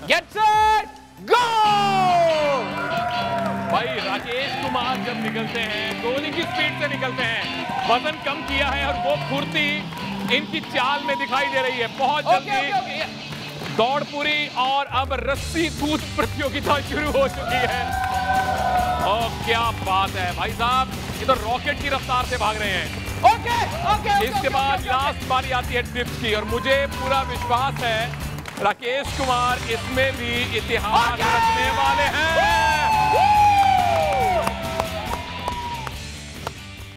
Get set go. भाई राकेश कुमार जब निकलते हैं गोली की स्पीड से निकलते हैं, वजन कम किया है और वो फुर्ती इनकी चाल में दिखाई दे रही है। बहुत जल्दी दौड़ पूरी और अब रस्सी कूद प्रतियोगिता शुरू हो चुकी है। और क्या बात है भाई साहब, ये तो रॉकेट की रफ्तार से भाग रहे हैं। इसके बाद लास्ट बारी आती है डिप्स की और मुझे पूरा विश्वास है राकेश कुमार इसमें भी इतिहास रचने वाले हैं।